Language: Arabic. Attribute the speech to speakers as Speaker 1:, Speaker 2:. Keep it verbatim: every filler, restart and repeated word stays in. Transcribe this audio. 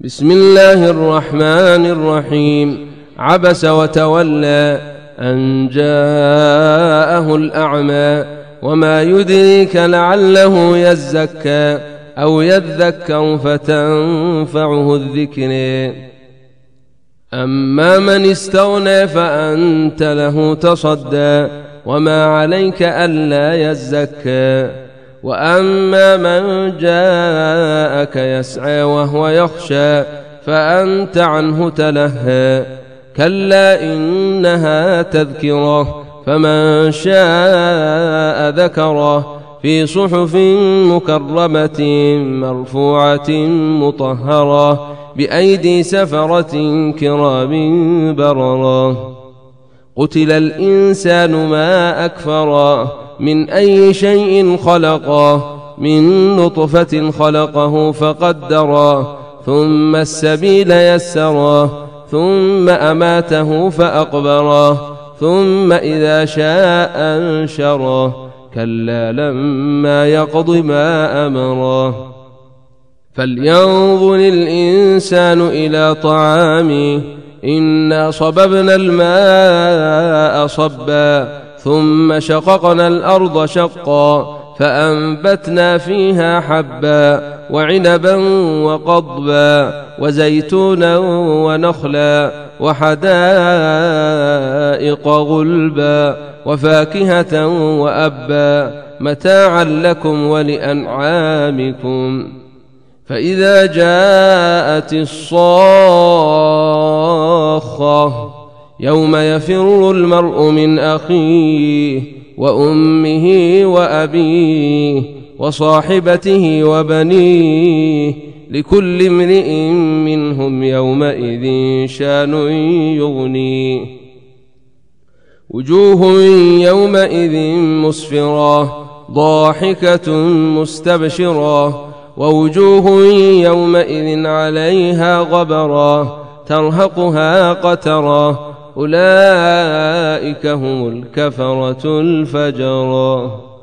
Speaker 1: بسم الله الرحمن الرحيم. عبس وتولى أن جاءه الأعمى وما يدريك لعله يزكى أو يذكر فتنفعه الذكر. أما من استغنى فأنت له تصدى وما عليك ألا يزكى. وأما من جاءك يسعى وهو يخشى فأنت عنه تلهى. كلا إنها تذكرة فمن شاء ذكره في صحف مكرمة مرفوعة مطهرة بأيدي سفرة كرام بررة. قتل الإنسان ما أكفره من أي شيء خلقه من نطفة خلقه فقدره ثم السبيل يسره ثم أماته فأقبره ثم إذا شاء أنشره. كلا لما يقض ما أمره. فلينظر الإنسان إلى طعامه إنا صببنا الماء صبا ثم شققنا الأرض شقا فأنبتنا فيها حبا وعنبا وقضبا وزيتونا ونخلا وحدائق غلبا وفاكهة وأبا متاعا لكم ولأنعامكم. فإذا جاءت الصاخة يوم يفر المرء من أخيه وأمه وأبيه وصاحبته وبنيه لكل امرئ منهم يومئذ شان يغنيه. وجوه يومئذ مسفرة ضاحكة مستبشرة ووجوه يومئذ عليها غبرة ترهقها قترة أولئك هم الكفرة الفجرة.